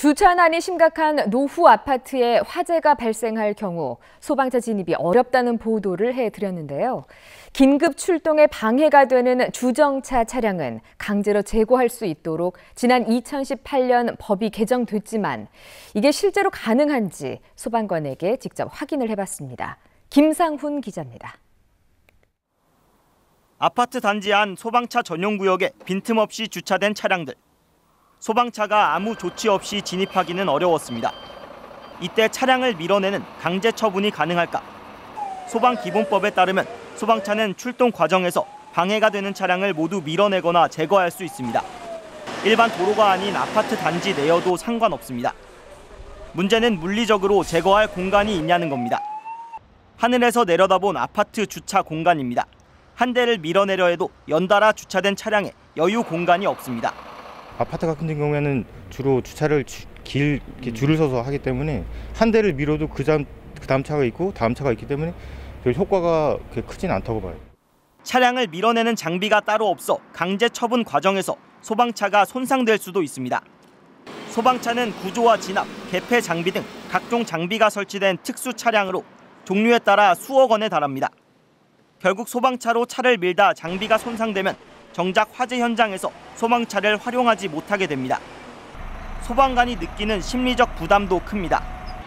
주차난이 심각한 노후 아파트에 화재가 발생할 경우 소방차 진입이 어렵다는 보도를 해드렸는데요. 긴급 출동에 방해가 되는 주정차 차량은 강제로 제거할 수 있도록 지난 2018년 법이 개정됐지만 이게 실제로 가능한지 소방관에게 직접 확인을 해봤습니다. 김상훈 기자입니다. 아파트 단지 안 소방차 전용 구역에 빈틈없이 주차된 차량들. 소방차가 아무 조치 없이 진입하기는 어려웠습니다. 이때 차량을 밀어내는 강제 처분이 가능할까? 소방기본법에 따르면 소방차는 출동 과정에서 방해가 되는 차량을 모두 밀어내거나 제거할 수 있습니다. 일반 도로가 아닌 아파트 단지 내여도 상관없습니다. 문제는 물리적으로 제거할 공간이 있냐는 겁니다. 하늘에서 내려다본 아파트 주차 공간입니다. 한 대를 밀어내려 해도 연달아 주차된 차량에 여유 공간이 없습니다. 아파트 같은 경우에는 주로 주차를 길게 줄을 서서 하기 때문에 한 대를 밀어도 그 다음 차가 있고 다음 차가 있기 때문에 별 효과가 그렇게 크진 않다고 봐요. 차량을 밀어내는 장비가 따로 없어 강제 처분 과정에서 소방차가 손상될 수도 있습니다. 소방차는 구조와 진압, 개폐 장비 등 각종 장비가 설치된 특수 차량으로 종류에 따라 수억 원에 달합니다. 결국 소방차로 차를 밀다 장비가 손상되면 정작 화재 현장에서 소방차를 활용하지 못하게 됩니다. 소방관이 느끼는 심리적 부담도 큽니다.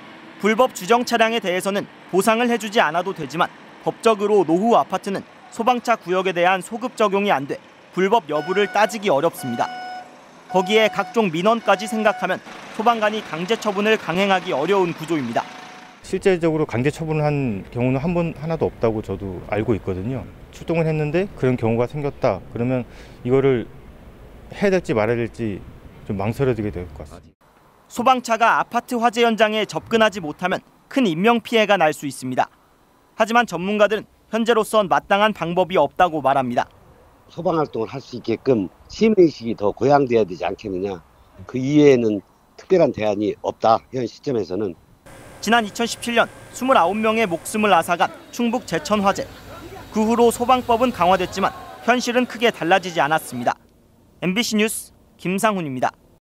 불법 주정 차량에 대해서는 보상을 해주지 않아도 되지만 법적으로 노후 아파트는 소방차 구역에 대한 소급 적용이 안 돼 불법 여부를 따지기 어렵습니다. 거기에 각종 민원까지 생각하면 소방관이 강제 처분을 강행하기 어려운 구조입니다. 실제적으로 강제 처분을 한 경우는 하나도 없다고 저도 알고 있거든요. 출동을 했는데 그런 경우가 생겼다. 그러면 이거를 해야 될지 말아야 될지 좀 망설여지게 될 것 같습니다. 소방차가 아파트 화재 현장에 접근하지 못하면 큰 인명 피해가 날 수 있습니다. 하지만 전문가들은 현재로선 마땅한 방법이 없다고 말합니다. 소방활동을 할 수 있게끔 시민의식이 더 고양돼야 되지 않겠느냐. 그 이외에는 특별한 대안이 없다. 현 시점에서는. 지난 2017년 29명의 목숨을 앗아간 충북 제천 화재. 그 후로 소방법은 강화됐지만 현실은 크게 달라지지 않았습니다. MBC 뉴스 김상훈입니다.